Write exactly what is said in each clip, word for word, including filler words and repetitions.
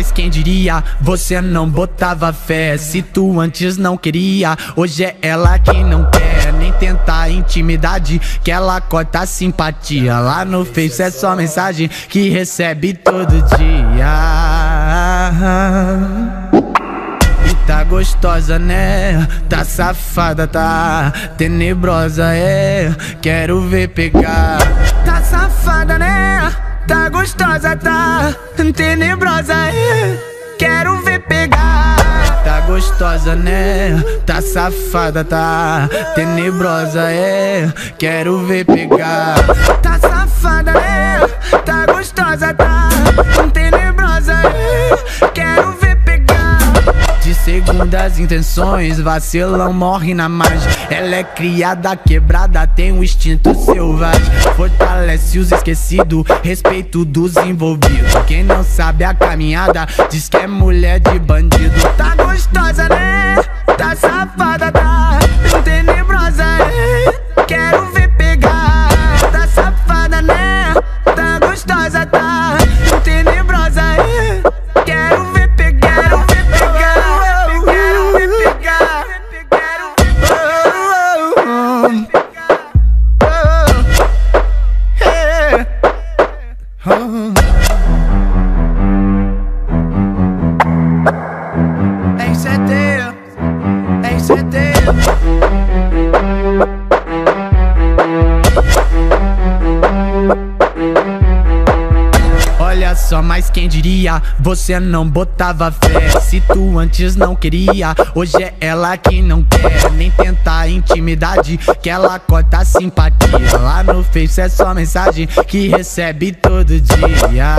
mas quem diria? Você não botava fé. Se tu antes não queria, hoje é ela quem não quer nem tentar intimidade, que ela corta a simpatia. Lá no Face é só mensagem que recebe todo dia. E tá gostosa, né? Tá safada, tá tenebrosa, é. Quero ver pegar. Tá safada, né? Tá gostosa, tá tenebrosa, é. Quero ver pegar. Tá gostosa, né? Tá safada, tá tenebrosa, é. Quero ver pegar. Tá safada, né? Tá gostosa, tá tenebrosa, é. Quero ver pegar. De segundas intenções, vacilão morre na margem. Ela é criada, quebrada, tem um instinto selvagem. Fortalece os esquecidos, respeito dos envolvidos. Quem não sabe a caminhada, diz que é mulher de bandido. Tá gostosa, né? Tá safada, tá tenebrosa, é. Quero ver pegar. Tá safada, né? Tá gostosa, tá tenebrosa, é. Quero ver pegar. Em setembro, em setembro. Olha só, mas quem diria? Você não botava fé. Se tu antes não queria, hoje é ela que não quer nem tentar intimidade, que ela corta a simpatia. Lá no Face é só mensagem que recebe todo dia.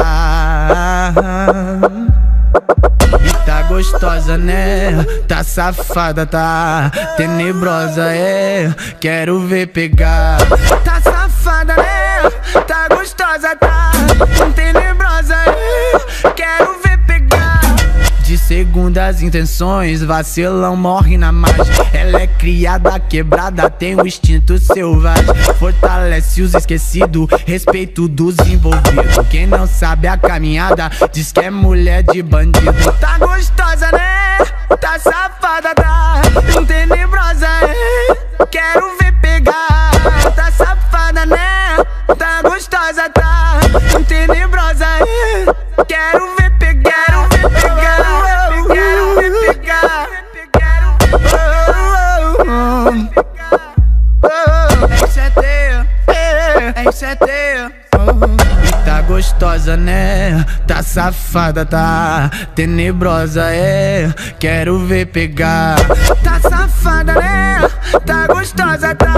E tá gostosa, né? Tá safada, tá tenebrosa, é. Quero ver pegar. Tá safada, né? Tá gostosa, tá tenebrosa, é. Quero ver pegar. De segundas intenções, vacilão morre na margem. Ela é criada, quebrada, tem um instinto selvagem. Fortalece os esquecidos, respeito dos envolvidos. Quem não sabe a caminhada, diz que é mulher de bandido. Tá gostosa, né? Tá safada, tá tenebrosa, é. Quero ver pegar. Tá safada, né? Tá gostosa, tá tenebrosa, é. Quero ver pegar. Quero ver pegar. Quero ver pegar. Em setembro, em setembro. E tá gostosa, né? Tá safada, tá tenebrosa, é. Quero ver pegar. Tá safada, né? Tá gostosa, tá